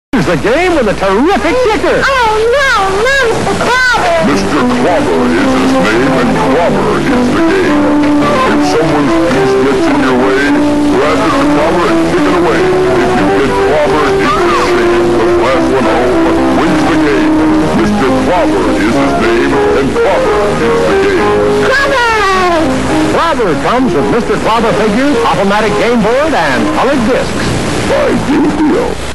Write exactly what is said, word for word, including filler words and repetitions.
Here's the game with a terrific kicker. Oh, no, no, Mister Clobber. Mister Clobber is his name, and Clobber is the game. If someone's piece gets in your way, grab Mister Clobber and kick it away. If you get clobbered, it's the same. The last one home wins the game. Mister Clobber is his name, and Clobber is the game. Clobber! Clobber comes with Mister Clobber figures, automatic game board, and colored discs. By Deal Deal.